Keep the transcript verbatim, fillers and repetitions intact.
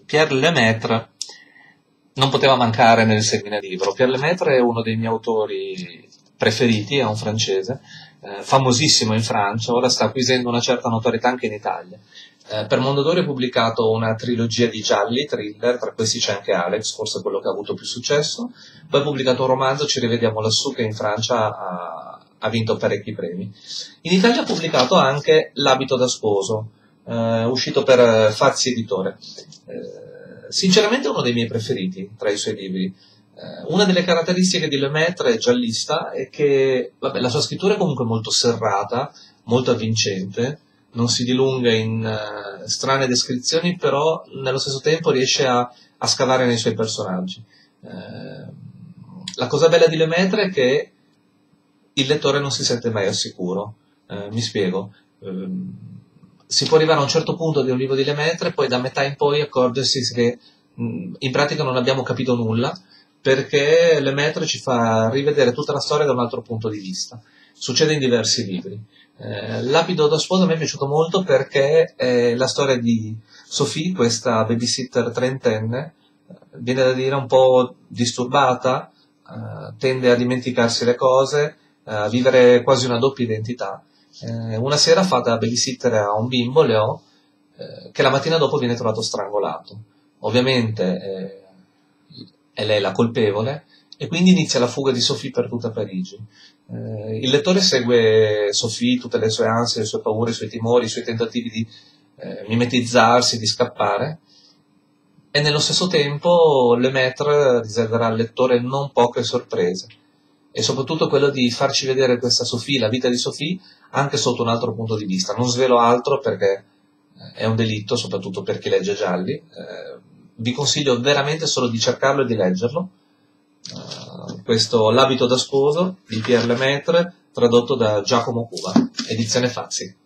Pierre Lemaitre non poteva mancare nel seminalibro. Pierre Lemaitre è uno dei miei autori preferiti, è un francese, eh, famosissimo in Francia, ora sta acquisendo una certa notorietà anche in Italia. Eh, per Mondadori ha pubblicato una trilogia di gialli, thriller, tra questi c'è anche Alex, forse quello che ha avuto più successo, poi ha pubblicato un romanzo, Ci rivediamo lassù, che in Francia ha, ha vinto parecchi premi. In Italia ha pubblicato anche L'abito da sposo, eh, uscito per Fazzi Editore. Eh, sinceramente è uno dei miei preferiti tra i suoi libri. Eh, una delle caratteristiche di Lemaitre, giallista, è che vabbè, la sua scrittura è comunque molto serrata, molto avvincente, non si dilunga in uh, strane descrizioni, però nello stesso tempo riesce a, a scavare nei suoi personaggi. Eh, la cosa bella di Lemaitre è che il lettore non si sente mai al sicuro. Eh, mi spiego. Eh, si può arrivare a un certo punto di un libro di Lemaitre, poi da metà in poi accorgersi che mh, in pratica non abbiamo capito nulla, perché Lemaitre ci fa rivedere tutta la storia da un altro punto di vista. Succede in diversi libri. Eh, L'abito da sposo a me è piaciuto molto perché è la storia di Sophie, questa babysitter trentenne, viene da dire un po' disturbata, eh, tende a dimenticarsi le cose, a vivere quasi una doppia identità. Eh, una sera fa da babysitter a un bimbo, Leo, eh, che la mattina dopo viene trovato strangolato. Ovviamente eh, è lei la colpevole, e quindi inizia la fuga di Sophie per tutta Parigi. Eh, il lettore segue Sophie, tutte le sue ansie, le sue paure, i suoi timori, i suoi tentativi di eh, mimetizzarsi, di scappare, e nello stesso tempo Lemaitre riserverà al lettore non poche sorprese, e soprattutto quello di farci vedere questa Sophie, la vita di Sophie, anche sotto un altro punto di vista. Non svelo altro perché è un delitto, soprattutto per chi legge gialli. Eh, vi consiglio veramente solo di cercarlo e di leggerlo. Uh, questo L'abito da sposo di Pierre Lemaitre, tradotto da Giacomo Cuba, edizione Fazzi.